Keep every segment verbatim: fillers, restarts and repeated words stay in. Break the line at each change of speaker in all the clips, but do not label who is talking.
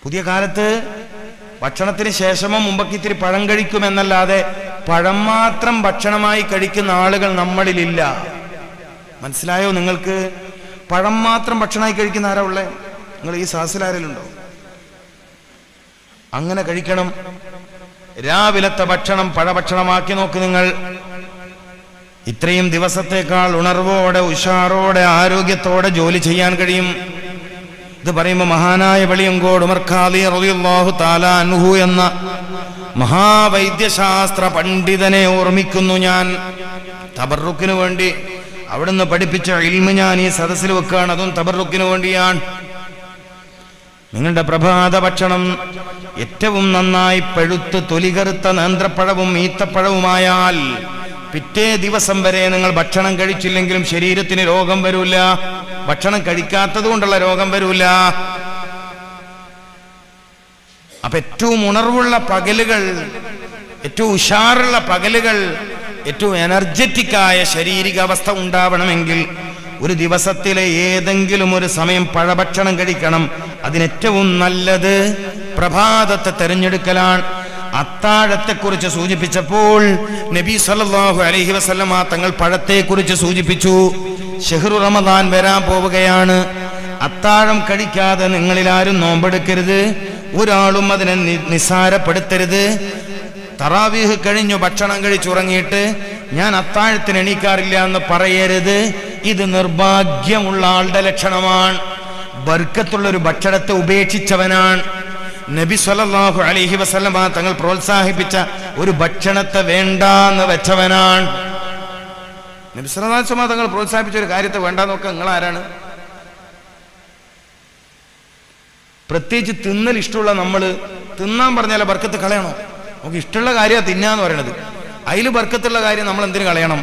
പുതിയ കാലത്ത് ഭക്ഷണത്തിന് ശേഷമോ മുമ്പൊക്കെ ഇത്തിരി പഴം കഴിക്കുമെന്നല്ലാതെ പഴം മാത്രം ഭക്ഷണമായി കഴിക്കുന്ന ആളുകൾ നമ്മളിലില്ല. മനസ്സിലായോ നിങ്ങൾക്ക്? പഴം മാത്രം ഭക്ഷണമായി കഴിക്കുന്ന ആരാ ഉള്ളേ? നിങ്ങൾ ഈ സാസിലാരലുണ്ടോ? അങ്ങനെ കഴിക്കണം. രാവിലത്തെ ഭക്ഷണം പഴഭക്ഷണമാക്കി നോക്ക് നിങ്ങൾ. ഇത്രയും ദിവസത്തേക്കാൾ ഉണർവോടെ ഉഷാറോടെ ആരോഗ്യത്തോടെ ജോലി ചെയ്യാൻ കഴിയും. ഇത് പറയുമ്പോൾ മഹാനായ വെളിയങ്കോട് ഉമർ ഖാദി റളിയല്ലാഹു തആല അൻഹു എന്ന മഹാവൈദ്യശാസ്ത്ര പണ്ഡിതനെ ഓർമ്മിക്കുന്നു ഞാൻ. തബറുക്കിന് വേണ്ടി അവിടുന്ന് പഠിപ്പിച്ച ഇൽമ് ഞാൻ ഈ സദസ്സിൽ വെക്കുകയാണ്. അതും തബറുക്കിന് വേണ്ടിയാണ്. നിങ്ങളുടെ പ്രഭാത ഭക്ഷണം ഏറ്റവും നന്നായി പഴുത്ത് തൊലികറുത്ത നേന്ത്രപ്പഴവും ഈത്തപ്പഴവുമായാൽ പിറ്റേ ദിവസം വരെ നിങ്ങൾ ഭക്ഷണം കഴിച്ചില്ലെങ്കിലും ശരീരത്തിന് രോഗം വരൂല. ഭക്ഷണം കഴിക്കാത്തത് കൊണ്ടുള്ള രോഗം വരൂല. അപ്പൊ ഏറ്റവും ഉണർവുള്ള പകലുകൾ, ഏറ്റവും ഉഷാറുള്ള പകലുകൾ, ഏറ്റവും എനർജറ്റിക്കായ ശാരീരികാവസ്ഥ ഉണ്ടാവണമെങ്കിൽ ഒരു ദിവസത്തിലെ ഏതെങ്കിലും ഒരു സമയം പഴഭക്ഷണം കഴിക്കണം. അതിനേറ്റവും നല്ലത് പ്രഭാതത്തെ തെരഞ്ഞെടുക്കലാണ്. അത്താഴത്തെക്കുറിച്ച് സൂചിപ്പിച്ചപ്പോൾ നബി സല്ലല്ലാഹു അലൈഹി വസല്ലമ തങ്ങൾ പഴത്തെക്കുറിച്ച് സൂചിപ്പിച്ചു. ശഹ്റു റമദാൻ വരാൻ പോവുകയാണ്. അത്താഴം കഴിക്കാതെ നിങ്ങളിൽ ആരും നോമ്പെടുക്കരുത്. ഒരാളും അതിനെ നിസ്സാരപ്പെടുത്തരുത്. തറാവീഹ് കഴിഞ്ഞു ഭക്ഷണം കഴിച്ചുറങ്ങിയിട്ട് ഞാൻ അത്താഴത്തിന് എണീക്കാറില്ല എന്ന് പറയരുത്. ഇത് നിർഭാഗ്യമുള്ള ആളുടെ ലക്ഷണമാണ്. ബർക്കത്തുള്ളൊരു ഭക്ഷണത്തെ ഉപേക്ഷിച്ചവനാണ്. നബി സല്ലല്ലാഹു അലൈഹി വസല്ലമ തങ്ങൾ പ്രോത്സാഹിപ്പിച്ച ഒരു ഭക്ഷണത്തെ വേണ്ടാന്ന് വെച്ചവനാണ്. നബി സല്ലല്ലാഹു അലൈഹി വസല്ലമ തങ്ങൾ പ്രോത്സാഹിപ്പിച്ച ഒരു കാര്യത്തെ വേണ്ടാന്ന് നോക്കാൻ നിങ്ങൾ ആരാണ്? പ്രത്യേകിച്ച് തിന്നൽ ഇഷ്ടമുള്ള നമ്മൾ തിന്നാൻ പറഞ്ഞാൽ ബർക്കത്ത് കളയണോ? നമുക്ക് ഇഷ്ടമുള്ള കാര്യമാണ് തിന്നാന്ന് പറയണത്. അതിൽ ബർക്കത്തുള്ള കാര്യം നമ്മൾ എന്തിനു കളയണം?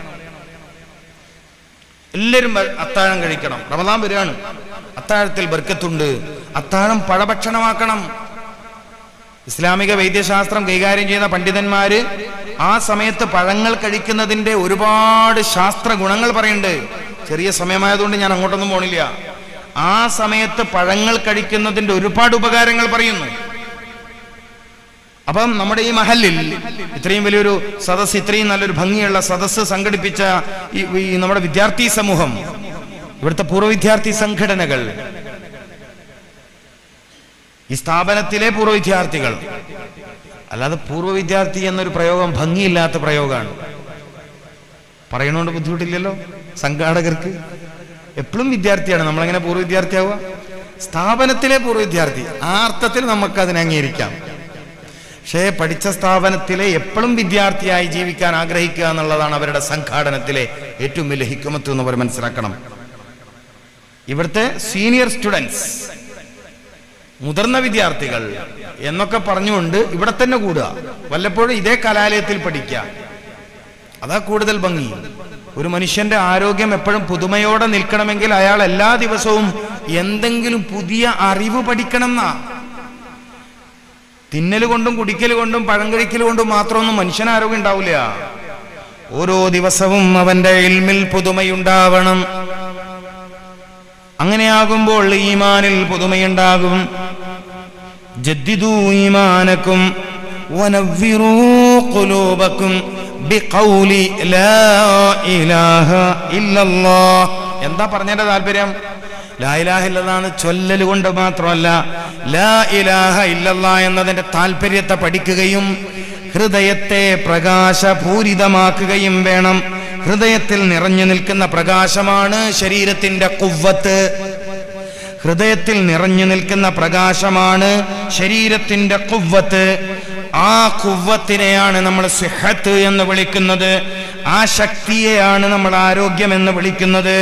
എല്ലാവരും അത്താഴം കഴിക്കണം. റമദാൻ വരികയാണ്. അത്താഴത്തിൽ ബർക്കത്തുണ്ട്. അത്താഴം പഴഭക്ഷണമാക്കണം. ഇസ്ലാമിക വൈദ്യശാസ്ത്രം കൈകാര്യം ചെയ്യുന്ന പണ്ഡിതന്മാര് ആ സമയത്ത് പഴങ്ങൾ കഴിക്കുന്നതിന്റെ ഒരുപാട് ശാസ്ത്ര ഗുണങ്ങൾ പറയുന്നുണ്ട്. ചെറിയ സമയമായതുകൊണ്ട് ഞാൻ അങ്ങോട്ടൊന്നും പോണില്ല. ആ സമയത്ത് പഴങ്ങൾ കഴിക്കുന്നതിന്റെ ഒരുപാട് ഉപകാരങ്ങൾ പറയുന്നു. അപ്പം നമ്മുടെ ഈ മഹല്ലിൽ ഇത്രയും വലിയൊരു സദസ്സ്, ഇത്രയും നല്ലൊരു ഭംഗിയുള്ള സദസ്സ് സംഘടിപ്പിച്ച ഈ നമ്മുടെ വിദ്യാർത്ഥി സമൂഹം, ഇവിടുത്തെ പൂർവ്വ വിദ്യാർത്ഥി സംഘടനകൾ, ഈ സ്ഥാപനത്തിലെ പൂർവ്വ വിദ്യാർത്ഥികൾ, അല്ലാതെ പൂർവ്വ വിദ്യാർത്ഥി എന്നൊരു പ്രയോഗം ഭംഗിയില്ലാത്ത പ്രയോഗമാണ്. പറയണോണ്ട് ബുദ്ധിമുട്ടില്ലല്ലോ സംഘാടകർക്ക്. എപ്പോഴും വിദ്യാർത്ഥിയാണ്. നമ്മളെങ്ങനെ പൂർവ്വ വിദ്യാർത്ഥിയാവുക? സ്ഥാപനത്തിലെ പൂർവ്വ വിദ്യാർത്ഥി. ആ അർത്ഥത്തിൽ നമുക്ക് അതിനെ അംഗീകരിക്കാം. പക്ഷേ പഠിച്ച സ്ഥാപനത്തിലെ എപ്പോഴും വിദ്യാർത്ഥിയായി ജീവിക്കാൻ ആഗ്രഹിക്കുക എന്നുള്ളതാണ് അവരുടെ സംഘാടനത്തിലെ ഏറ്റവും വലിയ ഹിക്മത്ത് എന്ന് അവർ മനസ്സിലാക്കണം. ഇവിടുത്തെ സീനിയർ സ്റ്റുഡൻസ്, മുതിർന്ന വിദ്യാർത്ഥികൾ എന്നൊക്കെ പറഞ്ഞുകൊണ്ട് ഇവിടെ തന്നെ കൂടുക. വല്ലപ്പോഴും ഇതേ കലാലയത്തിൽ പഠിക്കുക. അതാ കൂടുതൽ ഭംഗി. ഒരു മനുഷ്യന്റെ ആരോഗ്യം എപ്പോഴും പുതുമയോടെ നിൽക്കണമെങ്കിൽ അയാൾ എല്ലാ ദിവസവും എന്തെങ്കിലും പുതിയ അറിവ് പഠിക്കണം എന്നാ. തിന്നൽ കൊണ്ടും കുടിക്കൽ കൊണ്ടും പഴം കഴിക്കൽ കൊണ്ടും മാത്രമൊന്നും മനുഷ്യന് ആരോഗ്യം ഉണ്ടാവില്ല. ഓരോ ദിവസവും അവന്റെ ഇൽമിൽ പുതുമയുണ്ടാവണം. അങ്ങനെയാകുമ്പോൾ ഈമാനിൽ പുതുമയുണ്ടാകും. ജദ്ദിദൂ ഈമാനക്കും വനവ്വിറൂ ഖുലൂബക്കും ബിഖൗലി ലാ ഇലാഹ ഇല്ലല്ലാഹ്. എന്താ പറഞ്ഞതിന്റെ താല്പര്യം? ലാ ഇലാഹ ഇല്ലല്ലാഹ് ചൊല്ലൽ കൊണ്ട് മാത്രമല്ല, ലാ ഇലാഹ ഇല്ലല്ലാഹ് എന്നതിന്റെ താല്പര്യത്തെ പഠിക്കുകയും ഹൃദയത്തെ പ്രകാശപൂരിതമാക്കുകയും വേണം. ഹൃദയത്തിൽ നിറഞ്ഞു നിൽക്കുന്ന പ്രകാശമാണ് ശരീരത്തിന്റെ ഖുവ്വത്ത്. ഹൃദയത്തിൽ നിറഞ്ഞു നിൽക്കുന്ന പ്രകാശമാണ് ശരീരത്തിന്റെ ഖുവ്വത്ത്. ആ ഖുവ്വത്തിനെയാണ് നമ്മൾ സിഹത്ത് എന്ന് വിളിക്കുന്നത്. ആ ശക്തിയെയാണ് നമ്മൾ ആരോഗ്യം എന്ന് വിളിക്കുന്നത്.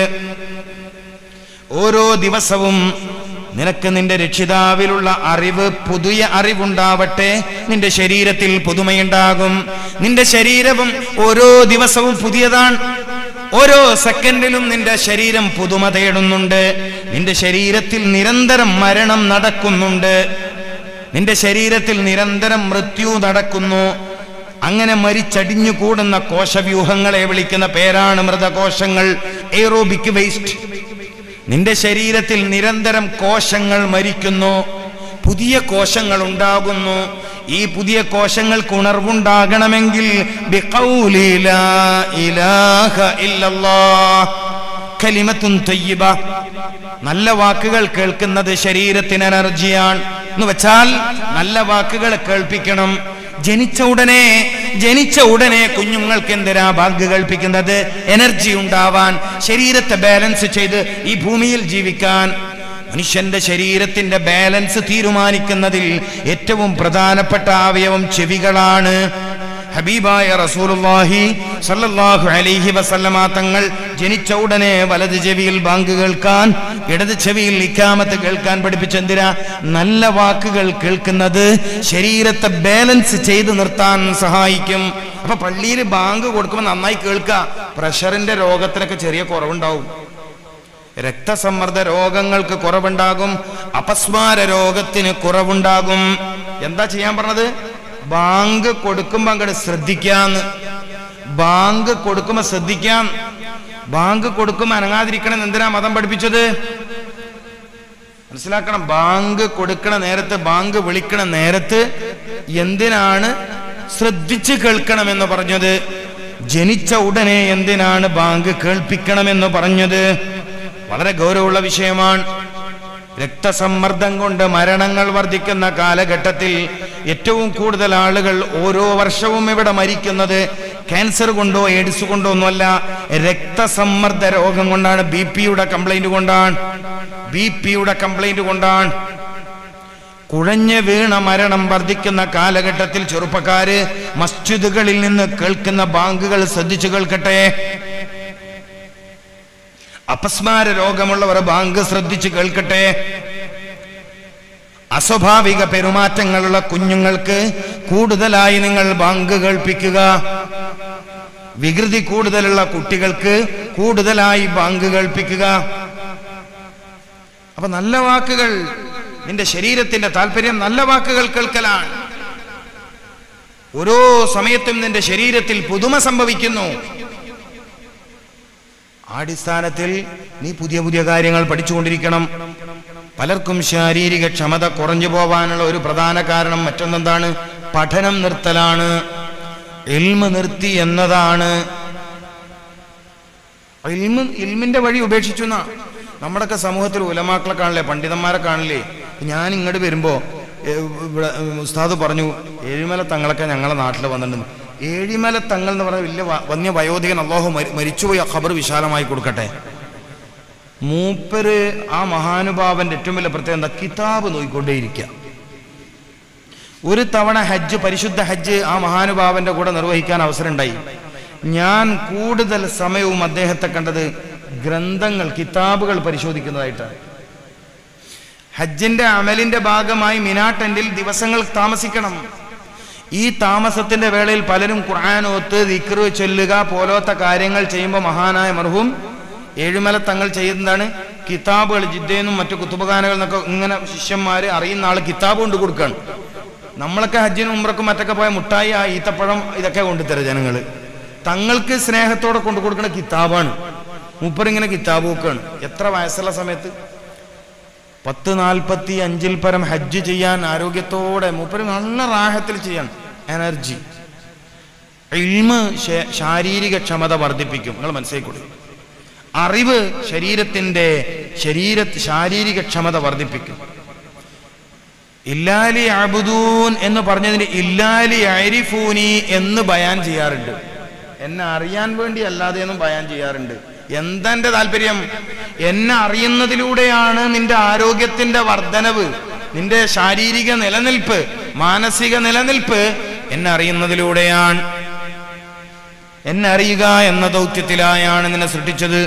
ഓരോ ദിവസവും നിനക്ക് നിന്റെ രക്ഷിതാവിലുള്ള അറിവ്, പുതിയ അറിവുണ്ടാവട്ടെ. നിന്റെ ശരീരത്തിൽ പുതുമയുണ്ടാകും. നിന്റെ ശരീരവും ഓരോ ദിവസവും പുതിയതാണ്. ഓരോ സെക്കൻഡിലും നിന്റെ ശരീരം പുതുമ തേടുന്നുണ്ട്. നിന്റെ ശരീരത്തിൽ നിരന്തരം മരണം നടക്കുന്നുണ്ട്. നിന്റെ ശരീരത്തിൽ നിരന്തരം മൃത്യു നടക്കുന്നു. അങ്ങനെ മരിച്ചടിഞ്ഞു കൂടുന്ന കോശവ്യൂഹങ്ങളെ വിളിക്കുന്ന പേരാണ് മൃതകോശങ്ങൾ, എയ്റോബിക് വേസ്റ്റ്. നിന്റെ ശരീരത്തിൽ നിരന്തരം കോശങ്ങൾ മരിക്കുന്നു. പുതിയ കോശങ്ങൾ ഉണ്ടാകുന്നു. ഈ പുതിയ കോശങ്ങൾക്ക് ഉണർവുണ്ടാകണമെങ്കിൽ ബിഖൗലി ലാ ഇലാഹ ഇല്ലല്ലാഹ് കലിമത്തുൻ തയ്യിബ, നല്ല വാക്കുകൾ കേൾക്കുന്നത് ശരീരത്തിന് എനർജിയാണ് എന്ന് വെച്ചാൽ നല്ല വാക്കുകൾ കേൾപ്പിക്കണം. ജനിച്ച ഉടനെ ജനിച്ച ഉടനെ കുഞ്ഞുങ്ങൾക്ക് എന്തിനാ ബാങ്ക് കേൾപ്പിക്കുന്നത്? എനർജി ഉണ്ടാവാൻ, ശരീരത്തെ ബാലൻസ് ചെയ്ത് ഈ ഭൂമിയിൽ ജീവിക്കാൻ. മനുഷ്യന്റെ ശരീരത്തിന്റെ ബാലൻസ് തീരുമാനിക്കുന്നതിൽ ഏറ്റവും പ്രധാനപ്പെട്ട അവയവം ചെവികളാണ്. ഹബീബായ റസൂലുള്ളാഹി സല്ലല്ലാഹു അലൈഹി വസല്ലമ തങ്ങൾ ജനിച്ച ഉടനെ വലത് ചെവിയിൽ ബാങ്ക് കേൾക്കാൻ, ഇടത് ചെവിയിൽ ഇഖാമത്ത് കേൾക്കാൻ പഠിപ്പിച്ചെന്തിനാ? നല്ല വാക്കുകൾ കേൾക്കുന്നത് ശരീരത്തെ ബാലൻസ് ചെയ്ത് നിർത്താൻ സഹായിക്കും. അപ്പൊ പള്ളിയിൽ ബാങ്ക് കൊടുക്കുമ്പോൾ നന്നായി കേൾക്കുക. പ്രഷറിന്റെ രോഗത്തിനൊക്കെ ചെറിയ കുറവുണ്ടാവും, രക്തസമ്മർദ്ദ രോഗങ്ങൾക്ക് കുറവുണ്ടാകും, അപസ്മാര രോഗത്തിന് കുറവുണ്ടാകും. എന്താ ചെയ്യാൻ പറഞ്ഞത്? ബാങ്ക് കൊടുക്കുമ്പോ അങ്ങോട്ട് ശ്രദ്ധിക്കാന്ന്. ബാങ്ക് കൊടുക്കുമ്പോ ശ്രദ്ധിക്കാം. ബാങ്ക് കൊടുക്കുമ്പോ അനങ്ങാതിരിക്കണം. എന്തിനാ മതം പഠിപ്പിച്ചത്? മനസ്സിലാക്കണം. ബാങ്ക് കൊടുക്കണ നേരത്ത്, ബാങ്ക് വിളിക്കണ നേരത്ത് എന്തിനാണ് ശ്രദ്ധിച്ച് കേൾക്കണമെന്ന് പറഞ്ഞത്? ജനിച്ച ഉടനെ എന്തിനാണ് ബാങ്ക് കേൾപ്പിക്കണമെന്ന് പറഞ്ഞത്? വളരെ ഗൗരവമുള്ള വിഷയമാണ്. രക്തസമ്മർദ്ദം കൊണ്ട് മരണങ്ങൾ വർദ്ധിക്കുന്ന കാലഘട്ടത്തിൽ ഏറ്റവും കൂടുതൽ ആളുകൾ ഓരോ വർഷവും ഇവിടെ മരിക്കുന്നത് ക്യാൻസർ കൊണ്ടോ എയ്ഡ്സ് കൊണ്ടോ ഒന്നുമല്ല, രക്തസമ്മർദ്ദ രോഗം കൊണ്ടാണ്. ബി പിയുടെ കംപ്ലൈന്റ് കൊണ്ടാണ്. ബി പിയുടെ കംപ്ലൈന്റ് കൊണ്ടാണ്. കുഴഞ്ഞു വീണ മരണം വർദ്ധിക്കുന്ന കാലഘട്ടത്തിൽ ചെറുപ്പക്കാര് മസ്ജിദുകളിൽ നിന്ന് കേൾക്കുന്ന ബാങ്കുകൾ ശ്രദ്ധിച്ചു കേൾക്കട്ടെ. അപസ്മാര രോഗമുള്ളവർ ബാങ്ക് ശ്രദ്ധിച്ച് കേൾക്കട്ടെ. അസ്വാഭാവിക പെരുമാറ്റങ്ങളുള്ള കുഞ്ഞുങ്ങൾക്ക് കൂടുതലായി നിങ്ങൾ ബാങ്ക് കേൾപ്പിക്കുക. വികൃതി കൂടുതലുള്ള കുട്ടികൾക്ക് കൂടുതലായി ബാങ്ക് കേൾപ്പിക്കുക. അപ്പൊ നല്ല വാക്കുകൾ, നിന്റെ ശരീരത്തിന്റെ താല്പര്യം നല്ല വാക്കുകൾ കേൾക്കലാണ്. ഓരോ സമയത്തും നിന്റെ ശരീരത്തിൽ പുതുമ സംഭവിക്കുന്നു. അടിസ്ഥാനത്തിൽ നീ പുതിയ പുതിയ കാര്യങ്ങൾ പഠിച്ചുകൊണ്ടിരിക്കണം. പലർക്കും ശാരീരിക ക്ഷമത കുറഞ്ഞു പോവാനുള്ള ഒരു പ്രധാന കാരണം മറ്റൊന്നെന്താണ്? പഠനം നിർത്തലാണ്, ഇൽമ് നിർത്തി എന്നതാണ്. ഇൽമ് ഇൽമിന്റെ വഴി ഉപേക്ഷിച്ചു എന്നാ. നമ്മുടെയൊക്കെ സമൂഹത്തിൽ ഉലമാക്കളെ കാണില്ലേ, പണ്ഡിതന്മാരെ കാണില്ലേ? ഞാൻ ഇങ്ങോട്ട് വരുമ്പോ ഇവിടെ ഉസ്താദ് പറഞ്ഞു ഏഴിമല തങ്ങളൊക്കെ ഞങ്ങളെ നാട്ടിൽ വന്നിട്ടുണ്ട്. ഏഴിമല തങ്ങൾ എന്ന് പറഞ്ഞ വലിയ വന്യ വയോധികൻ, അല്ലാഹു മരിച്ചുപോയി ഖബർ വിശാലമായി കൊടുക്കട്ടെ. മൂപ്പര് ആ മഹാനുഭാവന്റെ ഏറ്റവും വലിയ പ്രത്യേകത എന്താ? കിതാബ് നോക്കിക്കൊണ്ടേയിരിക്കുക. ഒരു തവണ ഹജ്ജ്, പരിശുദ്ധ ഹജ്ജ് ആ മഹാനുഭാവന്റെ കൂടെ നിർവഹിക്കാൻ അവസരം ഉണ്ടായി. ഞാൻ കൂടുതൽ സമയവും അദ്ദേഹത്തെ കണ്ടത് ഗ്രന്ഥങ്ങൾ, കിതാബുകൾ പരിശോധിക്കുന്നതായിട്ടാണ്. ഹജ്ജിന്റെ അമലിന്റെ ഭാഗമായി മിനാ ടെന്റിൽ ദിവസങ്ങൾ താമസിക്കണം. ഈ താമസത്തിന്റെ വേളയിൽ പലരും ഖുർആൻ ഓത്ത്, ദിക്ർ ചൊല്ലുക പോലത്തെ കാര്യങ്ങൾ ചെയ്യുമ്പോൾ മഹാനായ മർഹൂം ഏഴുമല തങ്ങൾ ചെയ്യുന്നതാണ് കിതാബുകൾ. ജിദ്ദയെന്നും മറ്റു കുത്തുബഖാനകളിൽ നിന്നൊക്കെ ഇങ്ങനെ ശിഷ്യന്മാര് അറിയുന്ന ആള് കിതാബ് കൊണ്ട് കൊടുക്കുകയാണ്. നമ്മളൊക്കെ ഹജ്ജിനും ഉംറക്കും മറ്റൊക്കെ പോയ മുട്ടായി, ആ ഈത്തപ്പഴം ഇതൊക്കെ കൊണ്ടുതരാം ജനങ്ങള്. തങ്ങൾക്ക് സ്നേഹത്തോടെ കൊണ്ടു കൊടുക്കുന്ന കിതാബാണ്. മൂപ്പറിങ്ങനെ കിതാബ് നോക്കുകയാണ്. എത്ര വയസ്സുള്ള സമയത്ത്? പത്ത് നാൽപ്പത്തി അഞ്ചിൽ പരം ഹജ്ജ് ചെയ്യാൻ ആരോഗ്യത്തോടെ മൂപ്പര് നല്ല റാഹത്തിൽ ചെയ്യാൻ എനർജി. ഇൽമ് ശാരീരിക ക്ഷമത വർദ്ധിപ്പിക്കും. നിങ്ങൾ മനസ്സിലാക്കി. അറിവ് ശരീരത്തിന്റെ ശരീര ശാരീരിക ക്ഷമത വർദ്ധിപ്പിക്കും. ഇല്ലാലി അബ്ദൂൻ എന്ന് പറഞ്ഞതിന് ഇല്ലാലി അരിഫൂനി എന്ന് ബയാൻ ചെയ്യാറുണ്ട്. എന്നെ അറിയാൻ വേണ്ടി അല്ലാതെ എന്നും ബയാൻ ചെയ്യാറുണ്ട്. എന്താ എന്റെ താല്പര്യം? എന്നെ അറിയുന്നതിലൂടെയാണ് നിന്റെ ആരോഗ്യത്തിന്റെ വർധനവ്, നിന്റെ ശാരീരിക നിലനിൽപ്പ്, മാനസിക നിലനിൽപ്പ് എന്നെ അറിയുന്നതിലൂടെയാണ്. എന്നെ അറിയുക എന്ന ദൗത്യത്തിലായാണ് നിന്നെ സൃഷ്ടിച്ചത്.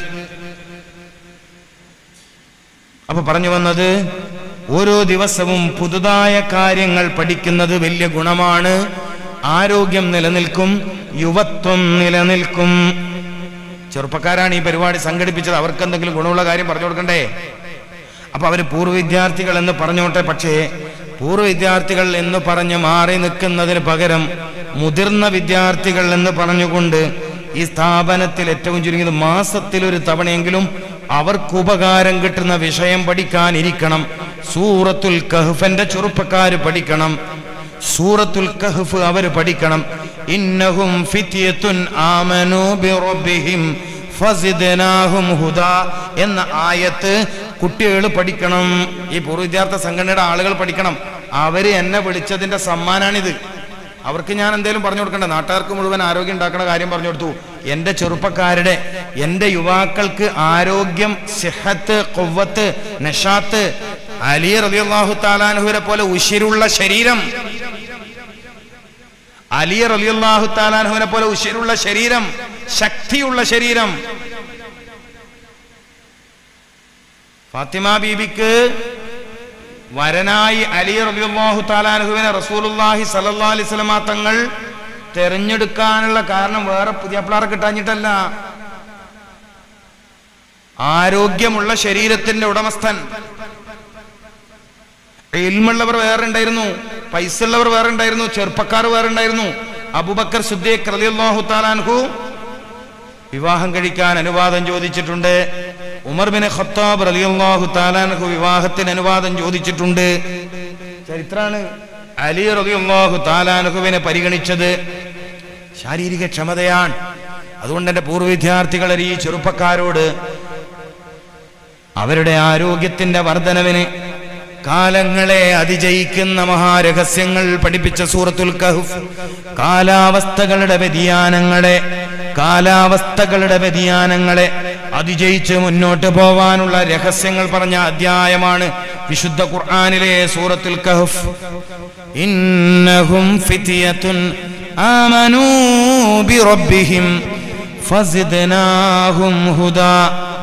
അപ്പൊ പറഞ്ഞു വന്നത്, ഓരോ ദിവസവും പുതുതായ കാര്യങ്ങൾ പഠിക്കുന്നത് വലിയ ഗുണമാണ്. ആരോഗ്യം നിലനിൽക്കും, യുവത്വം നിലനിൽക്കും. ചെറുപ്പക്കാരാണ് ഈ പരിപാടി സംഘടിപ്പിച്ചത്. അവർക്ക് എന്തെങ്കിലും ഗുണമുള്ള കാര്യം പറഞ്ഞു കൊടുക്കണ്ടേ? അപ്പൊ അവര് പൂർവ്വ വിദ്യാർത്ഥികൾ എന്ന് പറഞ്ഞോട്ടെ. പക്ഷേ പൂർവ്വ വിദ്യാർത്ഥികൾ എന്ന് പറഞ്ഞ് മാറി നിൽക്കുന്നതിന് പകരം മുതിർന്ന വിദ്യാർത്ഥികൾ എന്ന് പറഞ്ഞുകൊണ്ട് ഈ സ്ഥാപനത്തിൽ ഏറ്റവും ചുരുങ്ങിയത് മാസത്തിൽ ഒരു തവണയെങ്കിലും അവർക്ക് ഉപകാരം കിട്ടുന്ന വിഷയം പഠിക്കാനിരിക്കണം സൂറത്തുൽ കഹ്ഫിന്റെ ചെറുപ്പക്കാര് പഠിക്കണം. സൂറത്തുൽ കഹ്ഫ് അവർ പഠിക്കണം. ഇന്നഹും ഫിത്യത്തുൻ ആമനൂ ബിറബ്ബിഹിം ഫസിദ്നാഹും ഹുദാ എന്ന ആയത്ത് കുട്ടികൾ പഠിക്കണം. ഈ പൂർവ്വ വിദ്യാർത്ഥി സംഘടനയുടെ ആളുകൾ പഠിക്കണം. അവര് എന്നെ വിളിച്ചതിന്റെ സമ്മാനാണിത്. അവർക്ക് ഞാൻ എന്തേലും പറഞ്ഞു കൊടുക്കണ്ട. നാട്ടുകാർക്ക് മുഴുവൻ ആരോഗ്യം ഉണ്ടാക്കുന്ന കാര്യം പറഞ്ഞു കൊടുത്തു. എന്റെ ചെറുപ്പക്കാരുടെ, എന്റെ യുവാക്കൾക്ക് ആരോഗ്യം, സിഹത്ത്, ഖുവ്വത്ത്, നശാത്ത്, അലി റളിയല്ലാഹു തആല അൻഹുവിനെ പോലെ ഉശിരുള്ള ശരീരം, അലി റളിയല്ലാഹു തആല അൻഹുവിനെ പോലെ ഉശിരുള്ള ശരീരം, ശക്തിയുള്ള ശരീരം. ഫാത്തിമ ബീബിക്ക് വരനായി അലി റളിയല്ലാഹു തആല അൻഹുവിനെ റസൂലുള്ളാഹി സ്വല്ലല്ലാഹു അലൈഹി വസല്ലം തങ്ങൾ തെരഞ്ഞെടുക്കാനുള്ള കാരണം വേറെ പുതിയപ്പിള്ളാരെ കിട്ടാഞ്ഞിട്ടല്ല. ആരോഗ്യമുള്ള ശരീരത്തിന്റെ ഉടമസ്ഥൻ. ഇൽമുള്ളവർ വേറെ ഉണ്ടായിരുന്നു, പൈസ ഉള്ളവർ വേറെ ഉണ്ടായിരുന്നു, ചെറുപ്പക്കാർ വേറെ ഉണ്ടായിരുന്നു. അബൂബക്കർ സിദ്ദീഖ് റളിയല്ലാഹു തആല അൻഹു വിവാഹം കഴിക്കാൻ അനുവാദം ചോദിച്ചിട്ടുണ്ട്. ഉമർ ബിൻ ഖത്താബ് റളിയല്ലാഹു തആല അൻഹു വിവാഹത്തിന് അനുവാദം ചോദിച്ചിട്ടുണ്ട്. ചരിത്രമാണ്. അലി റളിയല്ലാഹു തആല അൻഹുവിനെ പരിഗണിച്ചത് ശാരീരിക ക്ഷമതയാണ്. അതുകൊണ്ട് എന്റെ പൂർവ്വ വിദ്യാർത്ഥികളെ, ഈ ചെറുപ്പക്കാരോട് അവരുടെ ആരോഗ്യത്തിന്റെ വർധനവിന് കാലങ്ങളെ അതിജയിക്കുന്ന മഹാരഹസ്യങ്ങൾ പഠിപ്പിച്ച സൂറത്തുൽ കഹ്ഫ് കാലാവസ്ഥകളുടെ വ്യതിയാനങ്ങളെ കാലാവസ്ഥകളുടെ വ്യതിയാനങ്ങളെ അതിജയിച്ച് മുന്നോട്ട് പോവാനുള്ള രഹസ്യങ്ങൾ പറഞ്ഞ അധ്യായമാണ് വിശുദ്ധ ഖുർആനിലെ സൂറത്തുൽ കഹ്ഫ്. ഇന്നഹും ഫിത്യത്തുൻ ആമനൂ ബിറബ്ബിഹിം ഫസിദ്നാഹും ഹുദാ.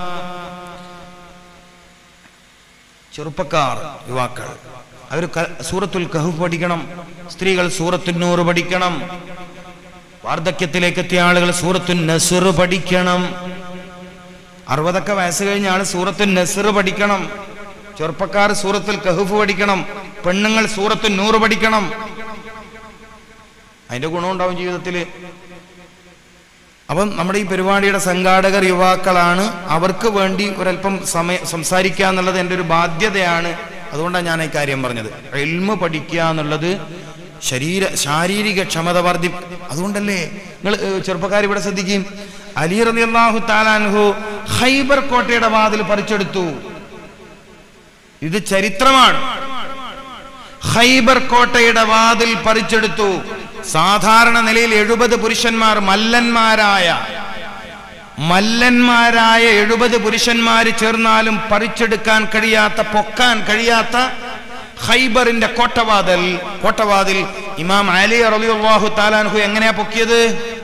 ചെറുപ്പക്കാർ, യുവാക്കൾ, അവർ സൂറത്തുൽ കഹ്ഫ് പഠിക്കണം. സ്ത്രീകൾ സൂറത്തുൻ നൂർ പഠിക്കണം. വാർദ്ധക്യത്തിലേക്ക് എത്തിയ ആളുകൾ സൂറത്തുൻ നസ്ർ പഠിക്കണം. അറുപതൊക്കെ വയസ്സ് കഴിഞ്ഞ ആൾ സൂറത്തുൻ നസ്ർ പഠിക്കണം. ചെറുപ്പക്കാർ സൂറത്തുൽ കഹ്ഫ് പഠിക്കണം. പെണ്ണുങ്ങൾ സൂറത്തുൻ നൂർ പഠിക്കണം. അതിന്റെ ഗുണമുണ്ടാവും ജീവിതത്തില്. അപ്പം നമ്മുടെ ഈ പരിപാടിയുടെ സംഘാടകർ യുവാക്കളാണ്. അവർക്ക് വേണ്ടി ഒരല്പം സമയം സംസാരിക്കുക എന്നുള്ളത് എൻ്റെ ഒരു ബാധ്യതയാണ്. അതുകൊണ്ടാണ് ഞാൻ ഈ കാര്യം പറഞ്ഞത്. ഇൽമ് പഠിക്കുക എന്നുള്ളത് ശരീര ശാരീരിക ക്ഷമത വർദ്ധി. അതുകൊണ്ടല്ലേ നിങ്ങൾ ചെറുപ്പക്കാർ ഇവിടെ ശ്രദ്ധിക്കും. അലി റളിയല്ലാഹു തആല അൻഹു ഖൈബർ കോട്ടയുടെ വാതിൽ പറിച്ചെടുത്തു. ഇത് ചരിത്രമാണ്. ഖൈബർ കോട്ടയുടെ വാതിൽ പറിച്ചെടുത്തു. സാധാരണ നിലയിൽ എഴുപത് പുരുഷന്മാർ, മല്ലന്മാരായ മല്ലന്മാരായ എഴുപത് പുരുഷന്മാര് ചേർന്നാലും പറിച്ചെടുക്കാൻ കഴിയാത്ത, പൊക്കാൻ കഴിയാത്ത ഖൈബറിന്റെ കോട്ടവാതിൽ കോട്ടവാതിൽ ഇമാം അലി റളിയല്ലാഹു തആല അൻഹു എങ്ങനെയാ പൊക്കിയത്?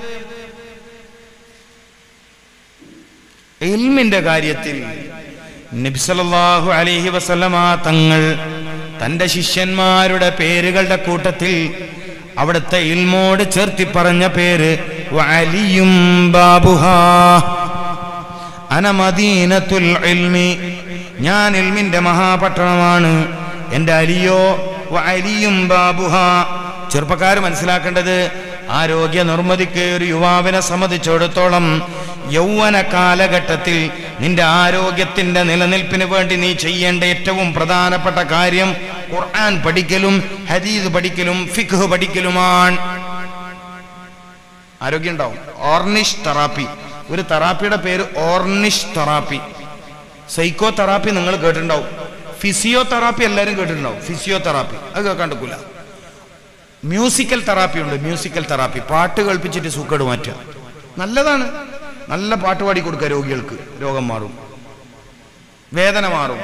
ഇൽമിന്റെ കാര്യത്തിൽ നബി സല്ലല്ലാഹു അലൈഹി വസല്ലമ തങ്ങൾ തന്റെ ശിഷ്യന്മാരുടെ പേരുകളുടെ കൂട്ടത്തിൽ അവിടുത്തെ ഇൽമോട് ചേർത്തി പറഞ്ഞ പേര് വഅലിയും ബാബുഹാ അന മദീനത്തുൽ ഇൽമി, ഞാൻ ഇൽമിന്റെ മഹാപട്ടണമാണ്. എന്റെ അലിയോ വഅലിയും ബാബുഹാ. ചെറുപ്പക്കാർ മനസ്സിലാക്കേണ്ടത്, ആരോഗ്യ നിർമ്മതിക്ക് ഒരു യുവാവിനെ സംബന്ധിച്ചിടത്തോളം യൗവന കാലഘട്ടത്തിൽ നിന്റെ ആരോഗ്യത്തിന്റെ നിലനിൽപ്പിന് വേണ്ടി നീ ചെയ്യേണ്ട ഏറ്റവും പ്രധാനപ്പെട്ട കാര്യം ഖുർആൻ പഠിക്കലും ഹദീസ് പഠിക്കലും ഫിഖ് പഠിക്കലുമാണ്. ആരോഗ്യം ഉണ്ടാവും. ഓർണിഷ് തെറാപ്പി, ഒരു തെറാപ്പിയുടെ പേര് ഓർണിഷ് തെറാപ്പി. സൈക്കോ തെറാപ്പി നിങ്ങൾ കേട്ടിട്ടുണ്ടാവും. ഫിസിയോ തെറാപ്പി എല്ലാവരും കേട്ടിട്ടുണ്ടാവും. ഫിസിയോ തെറാപ്പി അത് കേൾക്കാണ്ടിരിക്കില്ല. മ്യൂസിക്കൽ തെറാപ്പി ഉണ്ട്. മ്യൂസിക്കൽ തെറാപ്പി പാട്ട് കേൾപ്പിച്ചിട്ട് സൂക്കേട് മാറ്റുക, നല്ലതാണ്. നല്ല പാട്ട് പാടി കൊടുക്കുക രോഗികൾക്ക്, രോഗം മാറും, വേദന മാറും.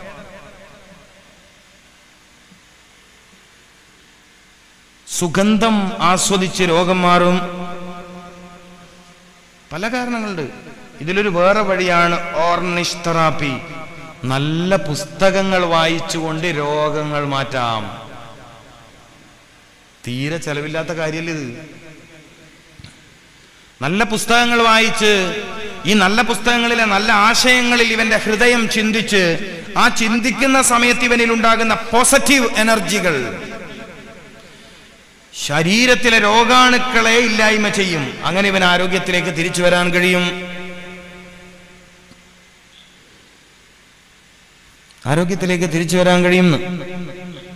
സുഗന്ധം ആസ്വദിച്ച് രോഗം മാറും. പല കാരണങ്ങളുണ്ട്. ഇതിലൊരു വേറെ വഴിയാണ് ഓർണിഷ് തെറാപ്പി. നല്ല പുസ്തകങ്ങൾ വായിച്ചുകൊണ്ട് രോഗങ്ങൾ മാറ്റാം. തീരെ ചെലവില്ലാത്ത കാര്യമല്ല ഇത്. നല്ല പുസ്തകങ്ങൾ വായിച്ച്, ഈ നല്ല പുസ്തകങ്ങളിലെ നല്ല ആശയങ്ങളിൽ ഇവന്റെ ഹൃദയം ചിന്തിച്ച്, ആ ചിന്തിക്കുന്ന സമയത്ത് ഇവനിൽ ഉണ്ടാകുന്ന പോസിറ്റീവ് എനർജികൾ ശരീരത്തിലെ രോഗാണുക്കളെ ഇല്ലായ്മ ചെയ്യും. അങ്ങനെ ഇവൻ ആരോഗ്യത്തിലേക്ക് തിരിച്ചു വരാൻ കഴിയും. ആരോഗ്യത്തിലേക്ക് തിരിച്ചു വരാൻ കഴിയുന്നു.